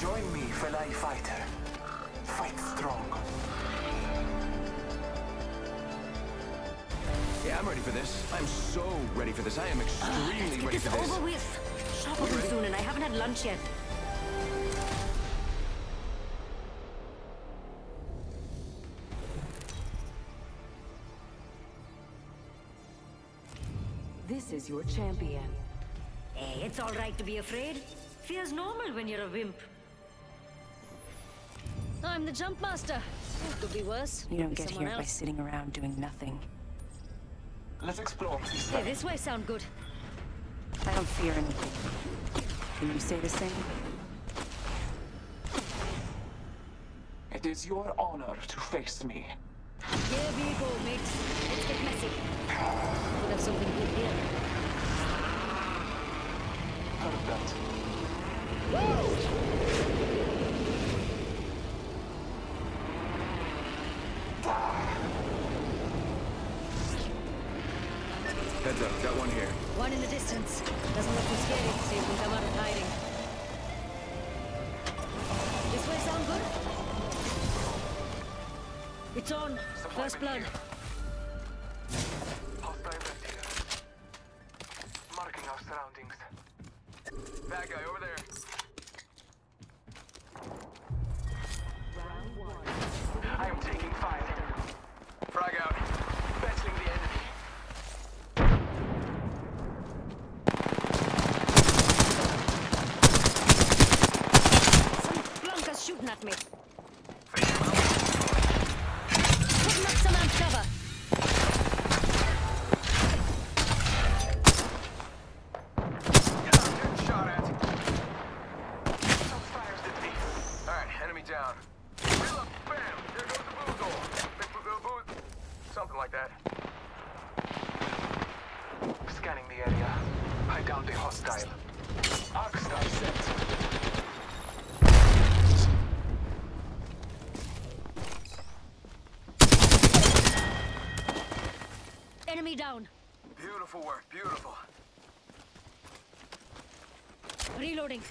Join me, fellow fighter. Fight strong. Yeah, I'm ready for this. I'm so ready for this. I am extremely ready for this. Let's get this over with. Shop open soon, and I haven't had lunch yet. This is your champion. Hey, it's all right to be afraid. Fear's normal when you're a wimp. I'm the jump master. It could be worse. You don't get Someone here by else. sitting around doing nothing. Let's explore this Hey, way. this way sound good. I don't fear anything. Can you say the same? It is your honor to face me. Here we go, mates. Let's get messy. Could have something good here. Heard that. Heads up, got one here. One in the distance. Doesn't look too scary, so you can come out of hiding. This way sound good? It's on. First blood. Hostile left here. Marking our surroundings. Bad guy over there. I am taking fire. Frag out. Battling the enemy. Some clunkers shooting at me. Putting up some amp cover. Getting shot at. Some fires at me. Alright, enemy down. Reload. Bam! There goes the booze hole. Booze. Something like that. Scanning the area. I downed the hostile. Arc star set. Enemy down. Beautiful work, beautiful. Reloading.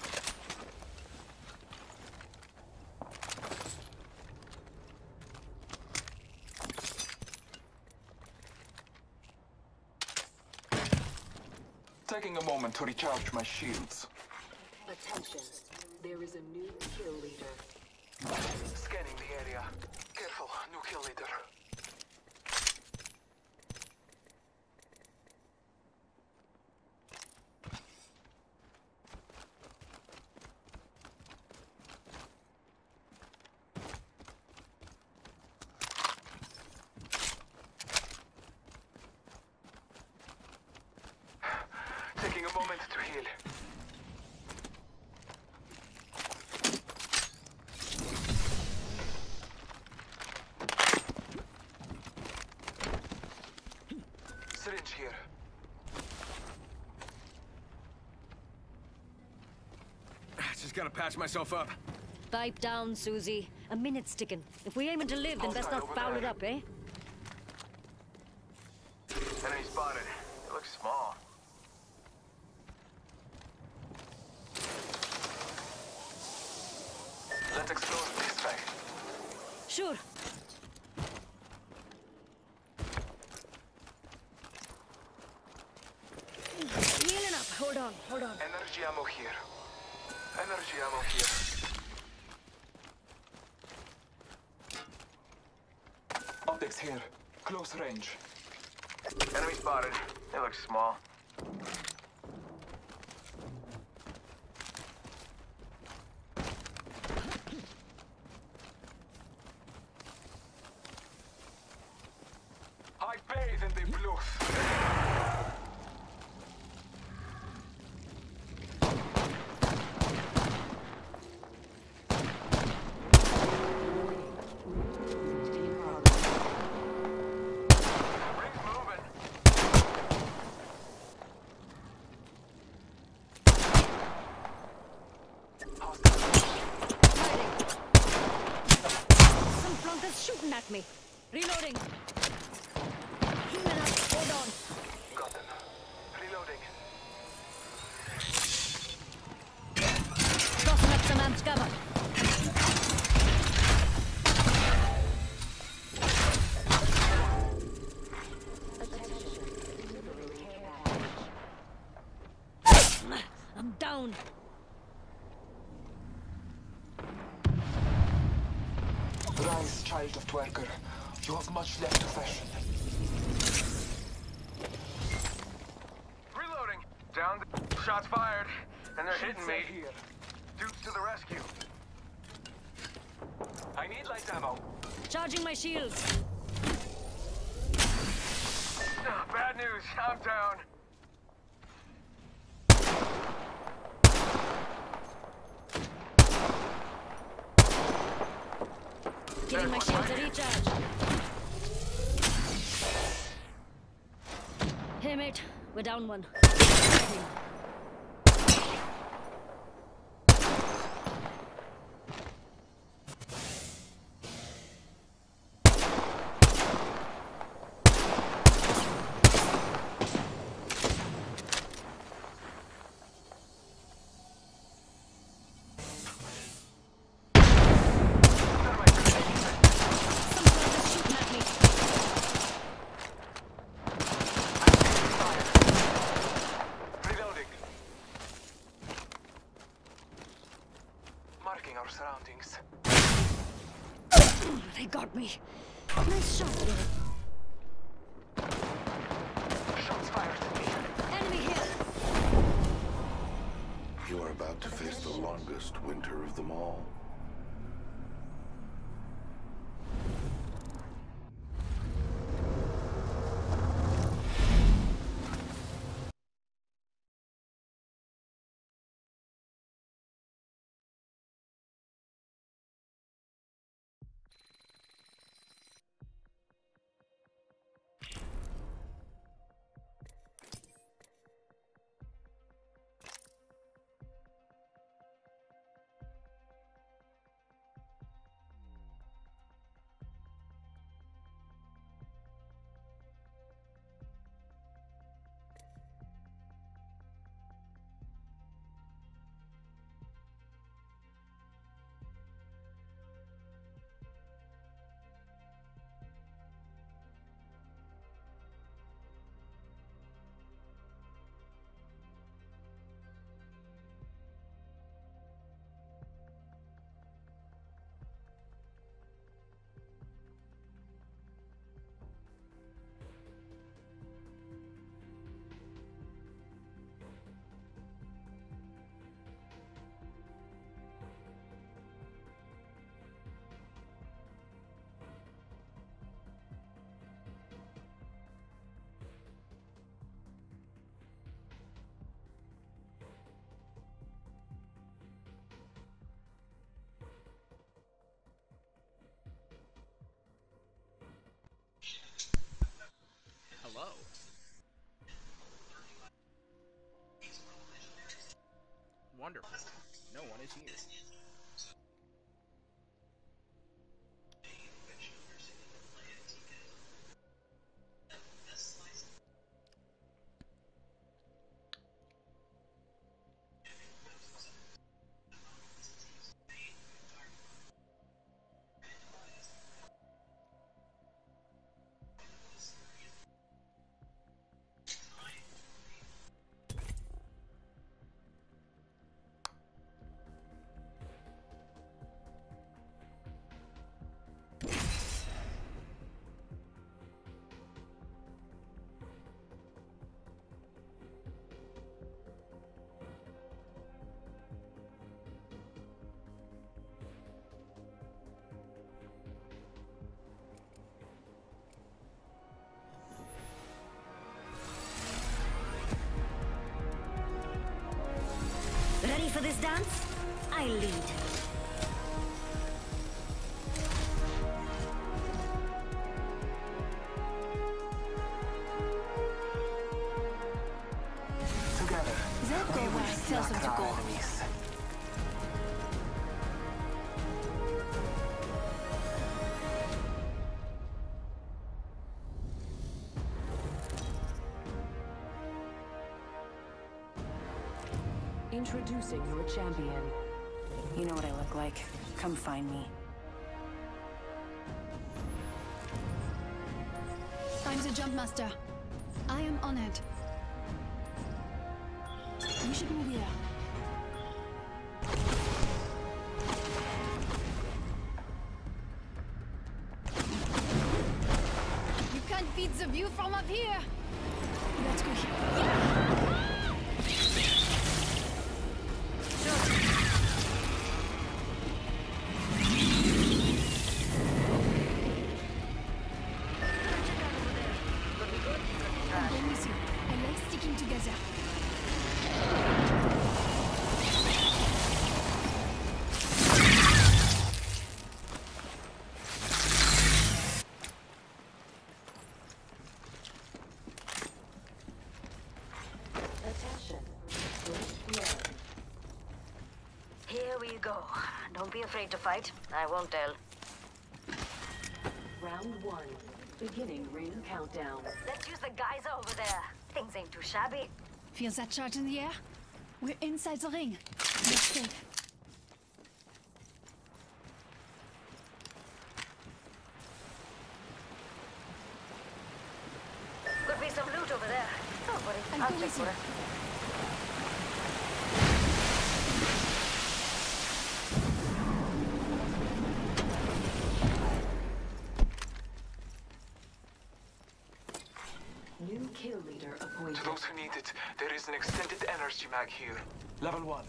Taking a moment to recharge my shields. Attention. There is a new kill leader. Scanning the area. Careful, new kill leader. Taking a moment to heal. Syringe here. Just gotta patch myself up. Pipe down, Susie. A minute's ticking. If we aiming to live, then best not foul it up, eh? Enemy spotted. It looks small. Let's explore this way. Sure. Healing up. Hold on. Energy ammo here. Energy ammo here. Optics here. Close range. Enemy spotted. It looks small. I bathe in the blues. Ring's moving. Some flunkers shooting at me. Reloading. Healing up. Hold on. Got them. Reloading. Tossing up some Launch cover. I'm down. Rise, child of Dwerger. You have much left to fashion. Reloading. Down. Shots fired, and they're hitting me. Here. Dudes to the rescue. I need light ammo. Charging my shields. Bad news. I'm down. Giving my shields a recharge. Hey mate, we're down one. Our surroundings. They got me. Nice shot. Shots fired at me. Enemy here. You are about to face the longest winter of them all. Hello. Wonderful. No one is here. Ready for this dance? I lead. Together, That we go will where it tells them slaughter to our go. enemies. Introducing your champion. You know what I look like. Come find me. I'm the jump master. I am on it. We should move here. You can't beat the view from up here. Let's go here. I'm going with you. I like sticking together. Attention. First blood. Here we go. Don't be afraid to fight. I won't tell. Round 1. Beginning ring countdown. Let's use the geyser over there. Things ain't too shabby. Feel that charge in the air? We're inside the ring. We're safe. Could be some loot over there. Don't worry, I'll I'll go check with for you. it. New kill leader appointed. To those who need it, there is an extended energy mag here. Level 1.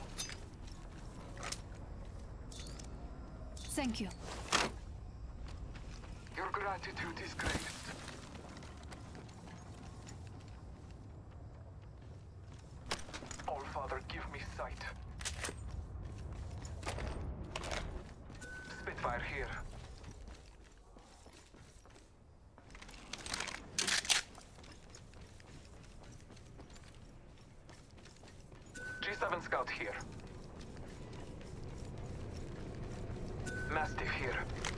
Thank you. Your gratitude is greatest. All Father, give me sight. Spitfire here. G7 Scout here. Mastiff here.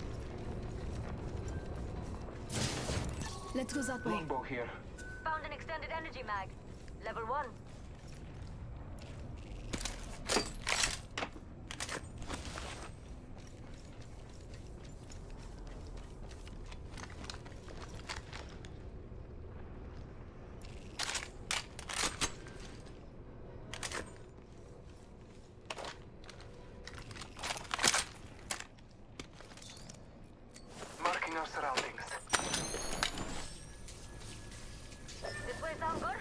Let's go that way. Longbow here. Found an extended energy mag. Level 1. Marking our surroundings. This way sound good?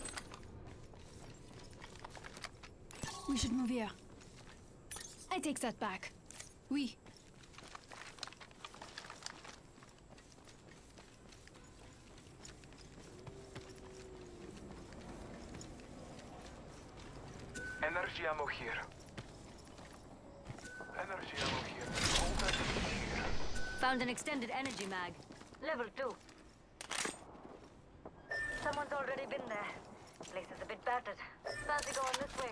We should move here. I take that back. Oui. Energy ammo here. Energy ammo here. Hold that here. Found an extended energy mag. Level 2. Someone's already been there. Place is a bit battered. Fancy going this way.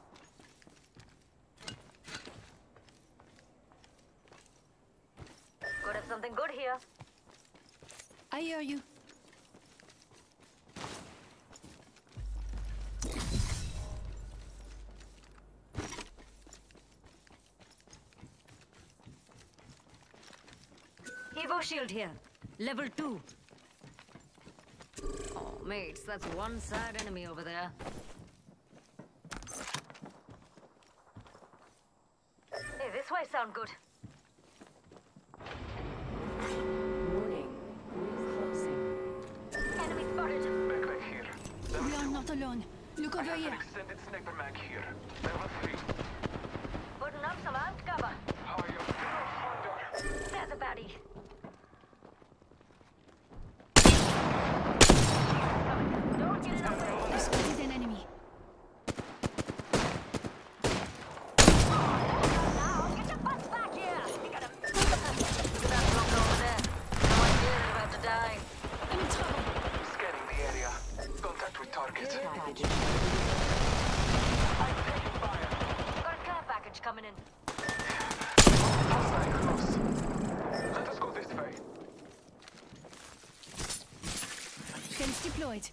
Could have something good here. I hear you. Evo shield here. Level 2. Oh, mates, that's one sad enemy over there. Hey, this way sound good. Warning. Ring closing. Enemy spotted. Backpack here. Level We are 2. not alone. Look I over have an here. extended sniper mag here. Level 3. Putting up some ant cover. How are you? Thunder. There's a baddie. Don't get in the way. I spotted an enemy. Now, get your butts back here. You gotta... Look at that bloke over there. No idea they're about to die. I'm in trouble. Scanning the area. Contact with target. Package. I'm taking fire. Got a care package coming in. Hostile close. Let us go this way. Fence deployed.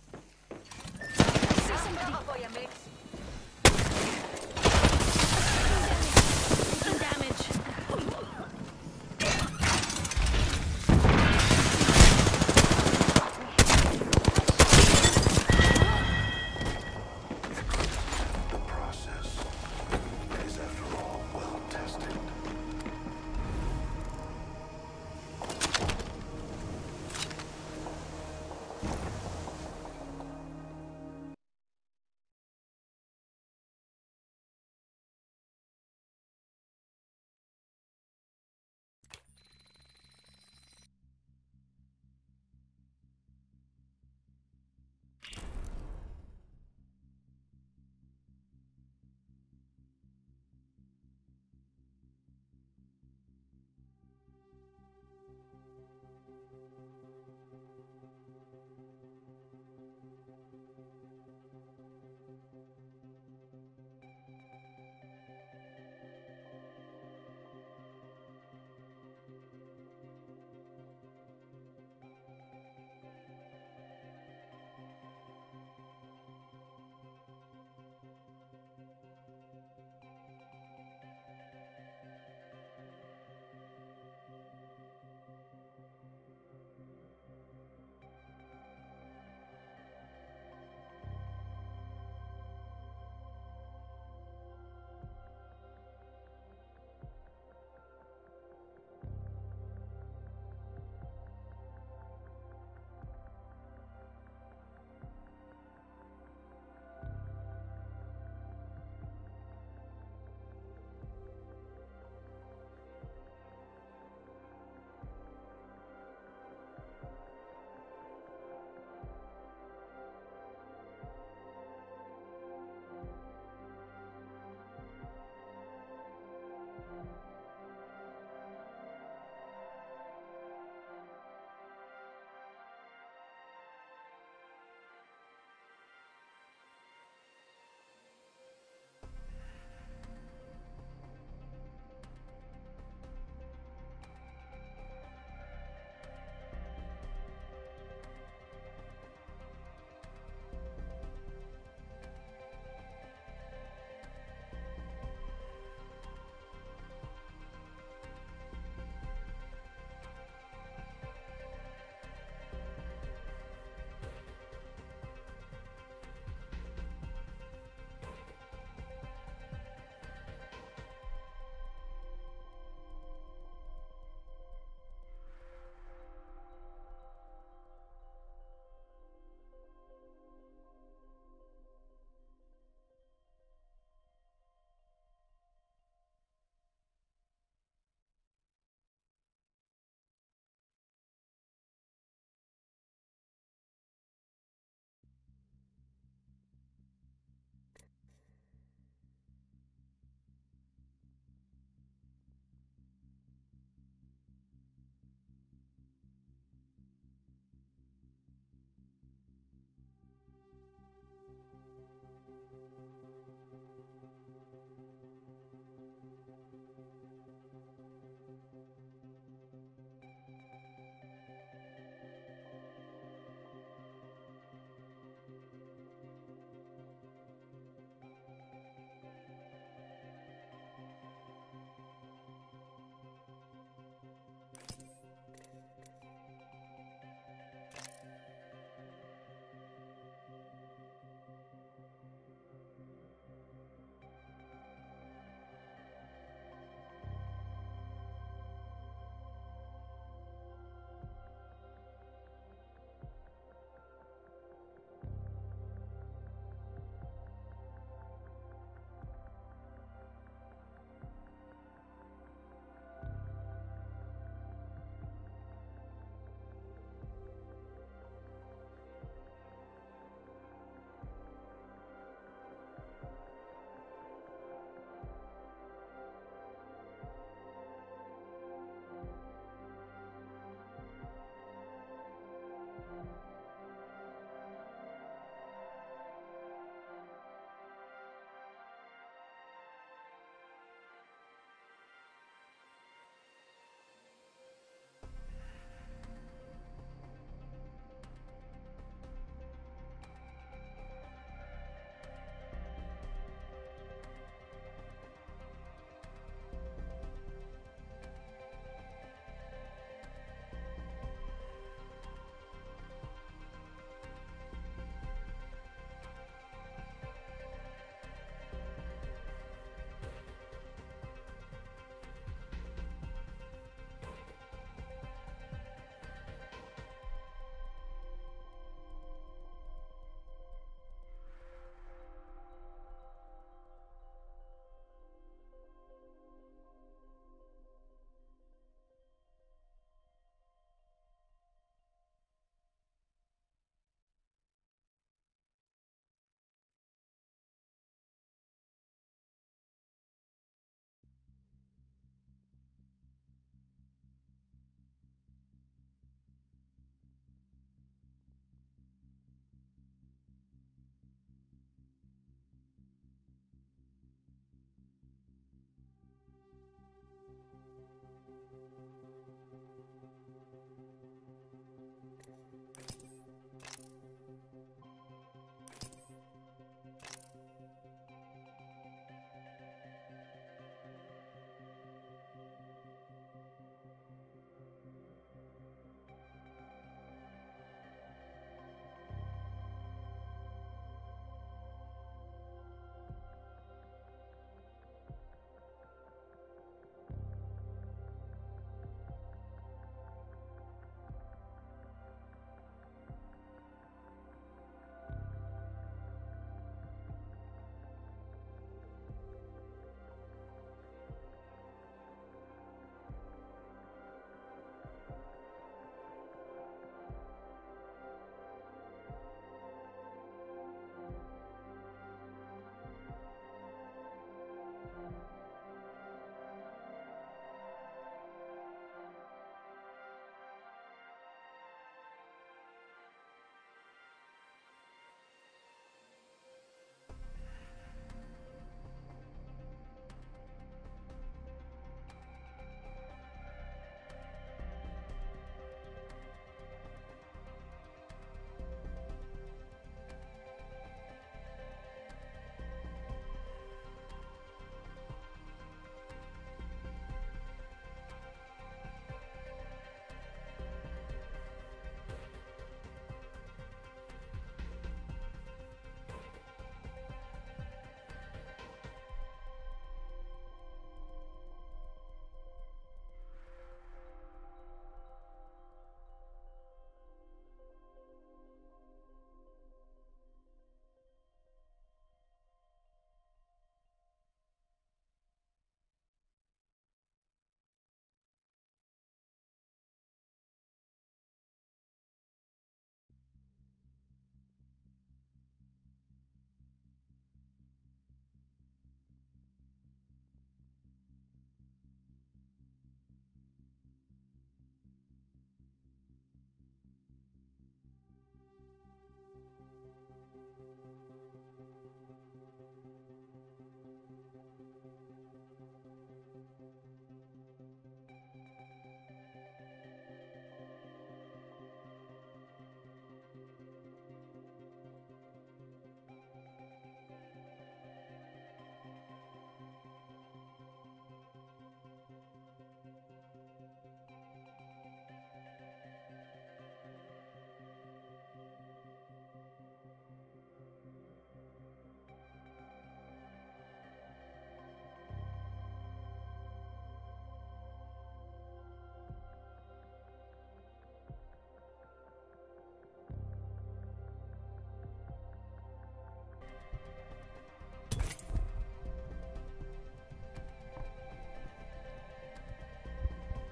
See somebody. Cover for you, mates. Enemy.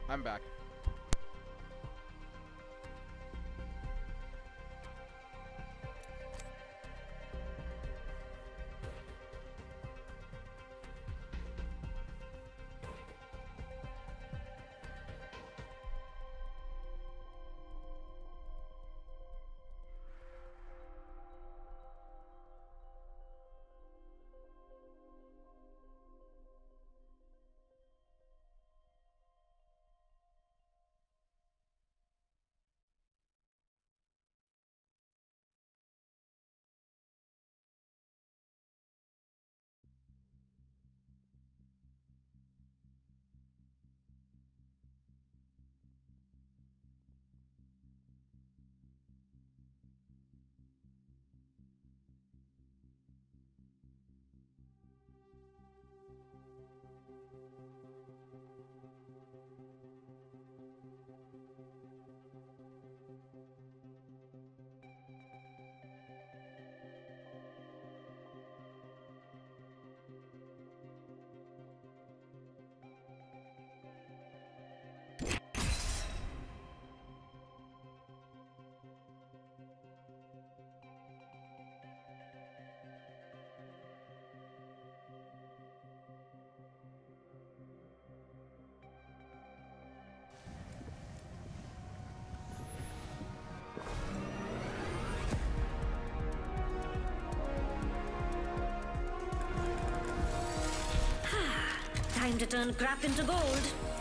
I'm back. Time to turn crap into gold.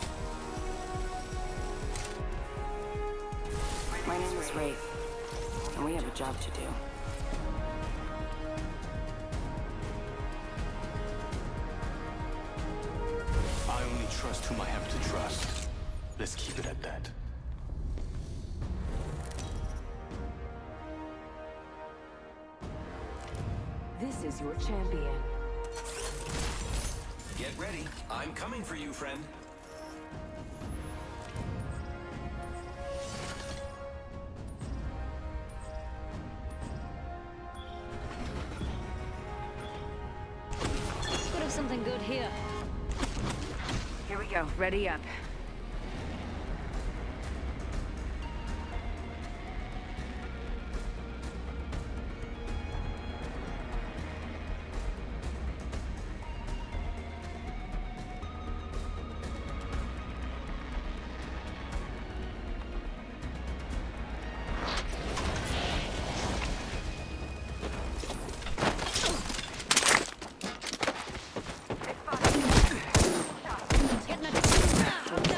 My name is Wraith, and we have a job to do. I only trust whom I have to trust. Let's keep it at that. This is your champion. Get ready. I'm coming for you, friend. Could have something good here. Here we go. Ready up. Getting a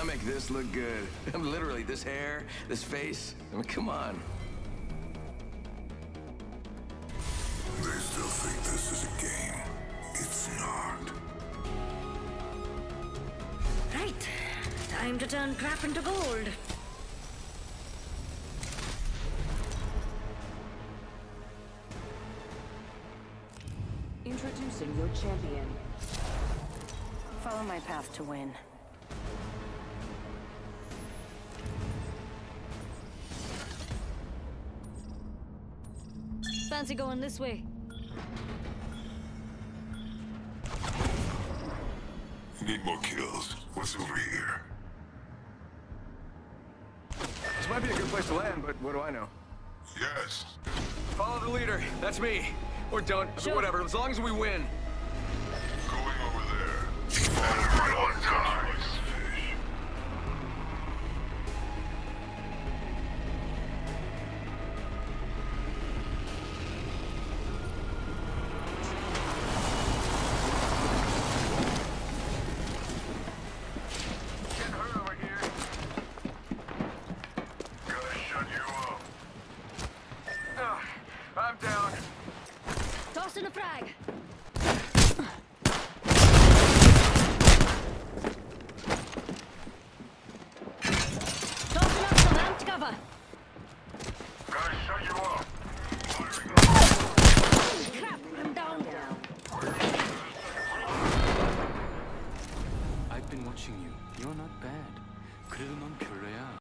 I make this look good. I'm literally this hair, this face. I mean, come on. They still think this is a game. It's not. Right. Time to turn crap into gold. Introducing your champion. Follow my path to win. Fancy going this way. Need more kills. What's over here? This might be a good place to land, but what do I know? Yes. Follow the leader. That's me. Or don't. Sure. Whatever, as long as we win. Going over there. Right on time. Fish. Getting hurt over here. Gotta shut you up. I'm down. Toss in a frag. Tossing up some amped cover. Gotta shut you up. Crap, I'm down. I've been watching you. You're not bad. 그래도 넌 별로야.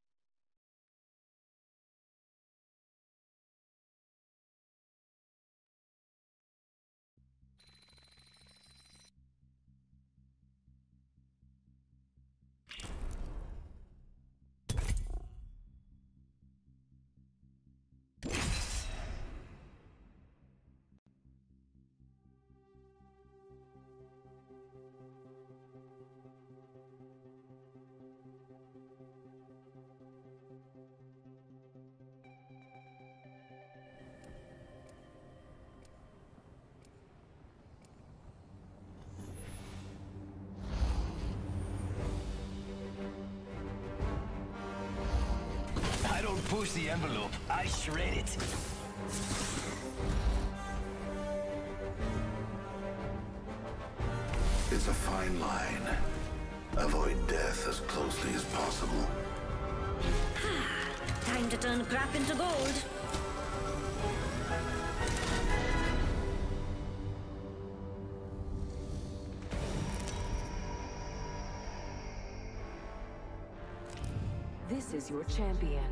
I don't push the envelope, I shred it. It's a fine line. Avoid death as closely as possible. Time to turn crap into gold. This is your champion.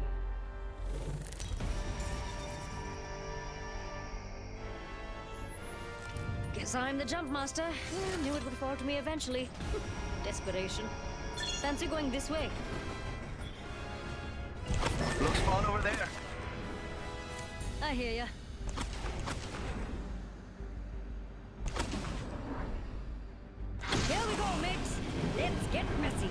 Guess I'm the jump master. Knew it would fall to me eventually. Desperation. Fancy going this way. Looks fun over there. I hear ya. Here we go, mates. Let's get messy.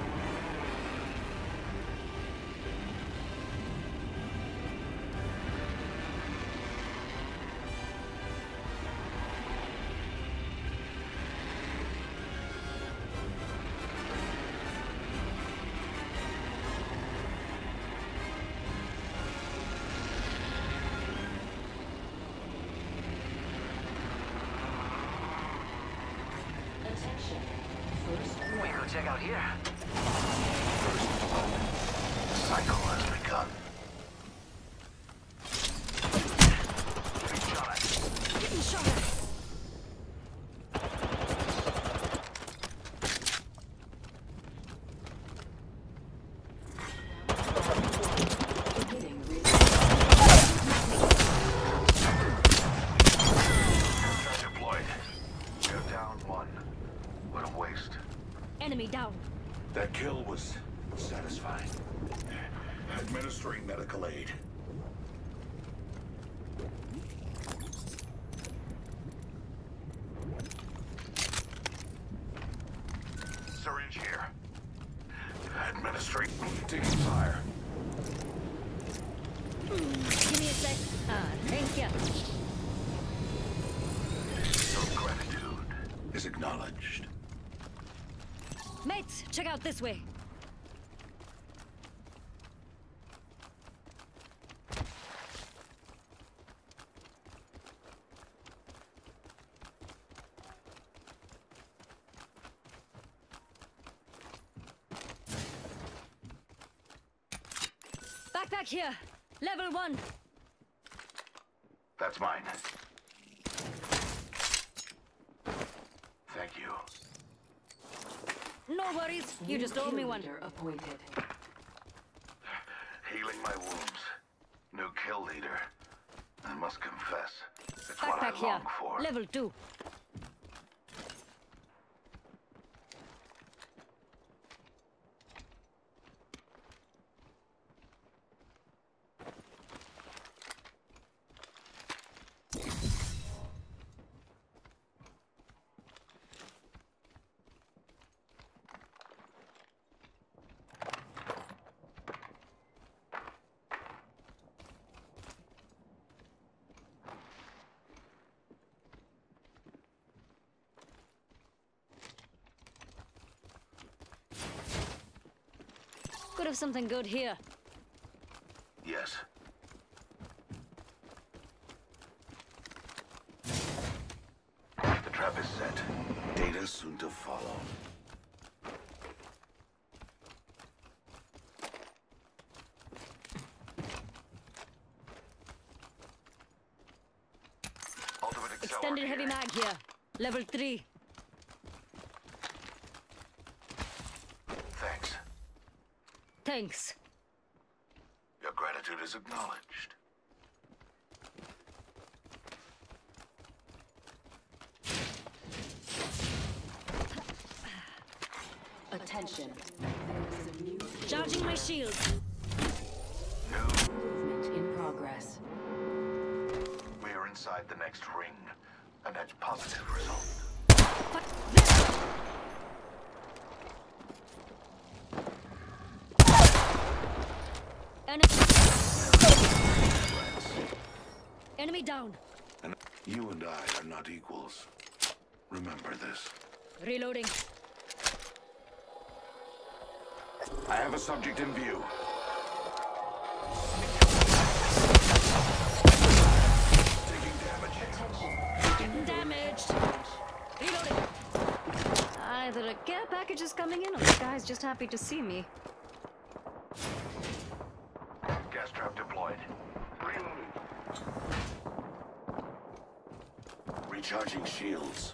We go check out here. Cycle has begun. Getting shot at. Beginning Deployed. Go down one. What a waste. Enemy down. That kill was satisfying. Administering medical aid. Syringe here. Administering. Taking fire. Give me a sec. Thank you. Your gratitude is acknowledged. Mates, check out this way. Backpack here. Level 1. That's mine. Thank you. No worries. You just owe me one. Leader appointed. Healing my wounds. New kill leader. I must confess, it's what I Backpack here. long for. Level 2. Could have something good here. Yes. The trap is set. Data soon to follow. Ultimate Extended heavy mag here. Level 3. Thanks. Thanks. Your gratitude is acknowledged. Attention. There is a new Charging my shield. movement in progress. We are inside the next ring. A net positive result. Enemy down. And you and I are not equals. Remember this. Reloading. I have a subject in view. Getting damaged. Reloading. Either a care package is coming in or the guy's just happy to see me. Gas trap deployed. Recharging shields.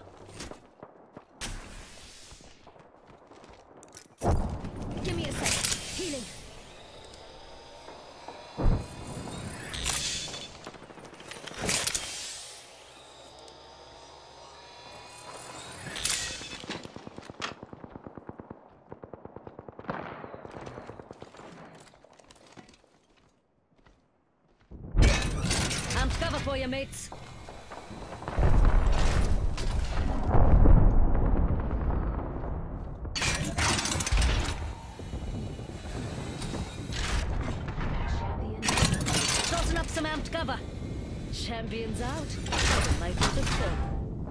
Give me a sec. Healing. I'm cover for you, mates. Tossing up some amped cover. Champions out. Might be the fun.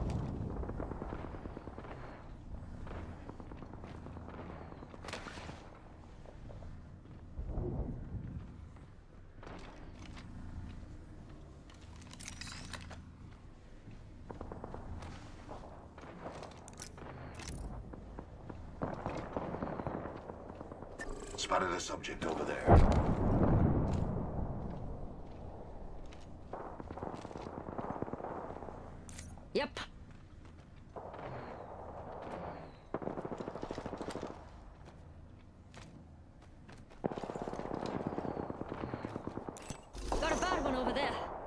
Spotted a subject over there. Yep. Got a bad one over there.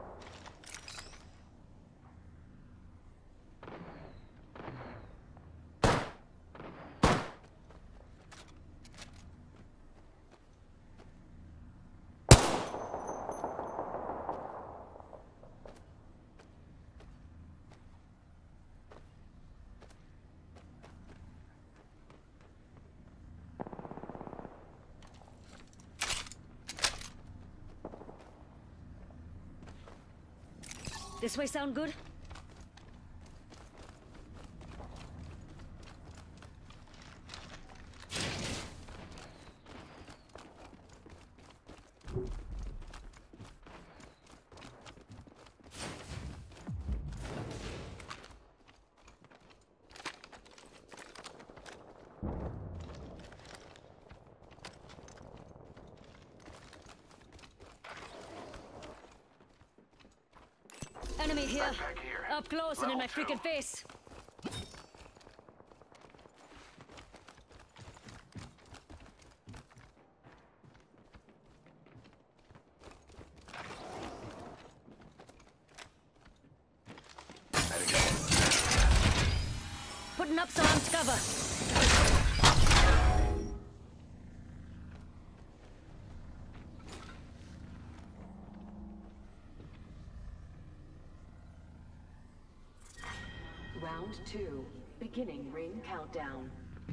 This way sound good? Enemy here. Backpack here. Up close and in my Level 2. freaking face. Putting up some armed cover. Round 2. Beginning ring countdown.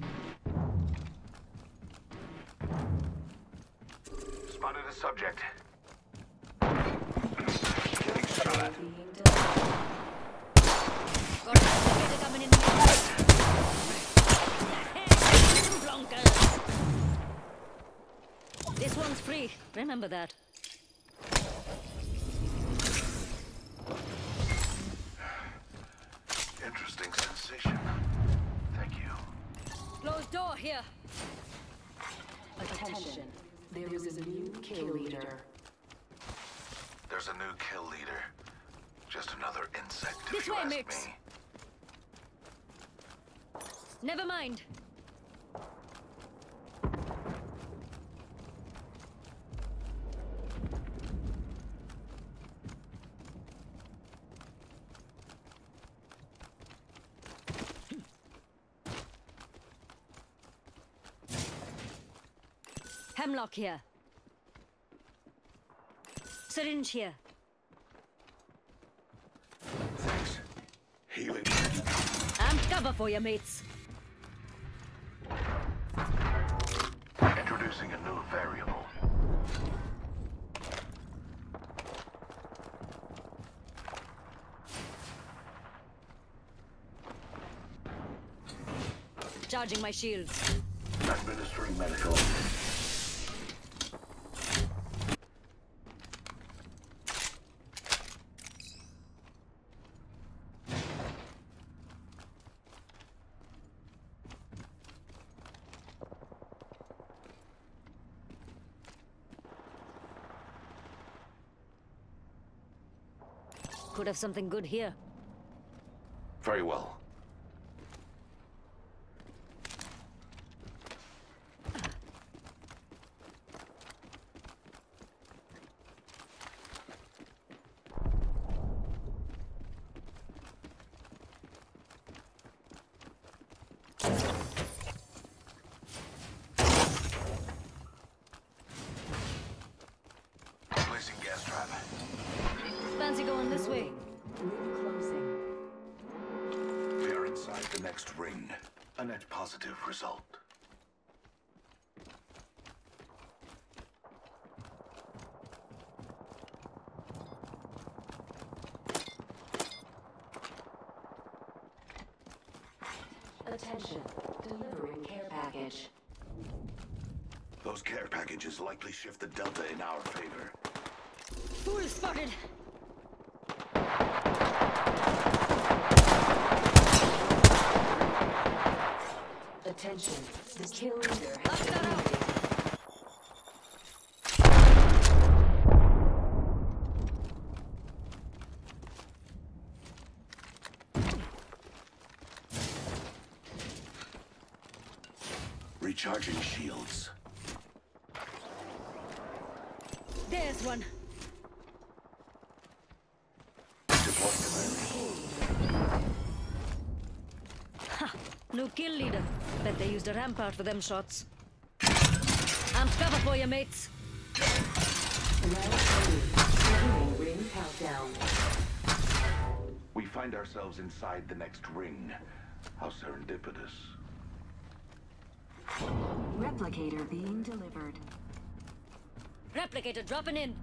Spotted a subject. Being delivered. Got a replicator coming in the Blonkers. This one's free. Remember that. Interesting sensation. Thank you. Closed door here. Attention. There is a new kill leader. There's a new kill leader. Just another insect, if This you way, ask Mix. me. Never mind. Hemlock here. Syringe here. Thanks. Healing. I'm cover for you, mates. Introducing a new variable. Charging my shields. Administering medical. Could have something good here. Very well. Placing gas trap. Fancy going this way. Ring closing. We are inside the next ring. A net positive result. Attention. Delivering care package. Those care packages likely shift the delta in our favor. Fool spotted. Attention. The kill leader has been eliminated. Recharging shields. There's one. Ha! New kill leader. Bet they used a rampart for them shots. I'm cover for you, mates. Round 3. Beginning ring countdown. We find ourselves inside the next ring. How serendipitous. Replicator being delivered. Replicator dropping in.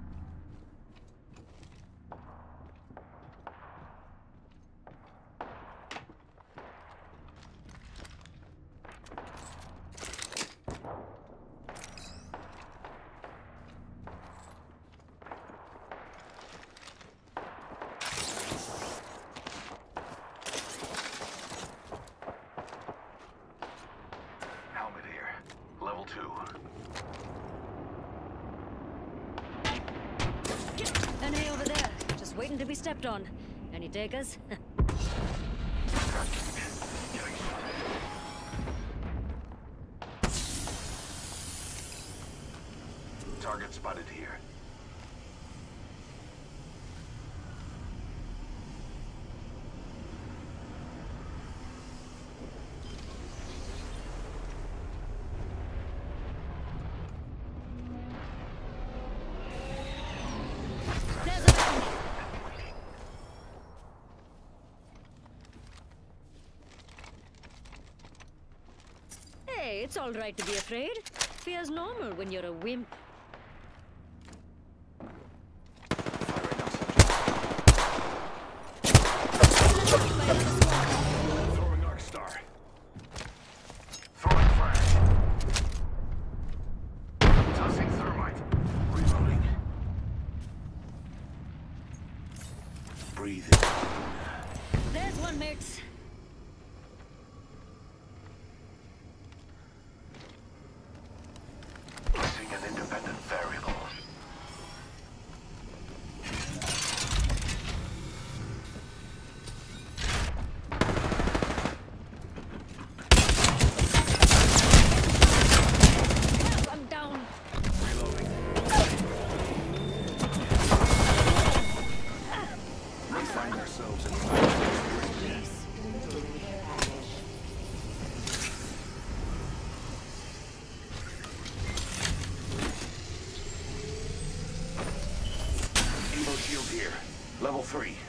Helmet here. Level 2. Enemy over there. Just waiting to be stepped on. Any takers? Target spotted here. There's a man. Hey, it's all right to be afraid. Fear's normal when you're a wimp. Throwing Arc Star. Throwing flash. Tossing thermite. Reloading. Breathing. There's one, mates. Missing an independent variable. I'm down. Reloading. We find ourselves in Evo shield here. Level 3.